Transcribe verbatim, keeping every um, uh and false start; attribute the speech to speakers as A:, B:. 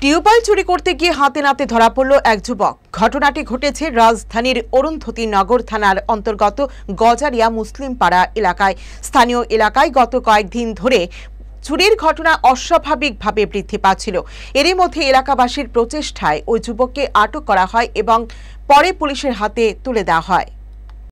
A: Tubewell চুরি করতে গিয়ে হাতে নাতে ধরা পড়ল এক যুবক। ঘটনাটি ঘটেছে রাজধানীর অরুন্ধতী নগর থানার অন্তর্গত গজারিয়া মুসলিম পাড়া এলাকায়। স্থানীয় এলাকায় গত কয়েকদিন ধরে চুরির ঘটনা অস্বাভাবিকভাবে বৃদ্ধি পাচ্ছিল। এরই মধ্যে এলাকাবাসীর প্রচেষ্টায় ওই যুবককে আটক করা হয় এবং পরে পুলিশের হাতে তুলে দেওয়া হয়।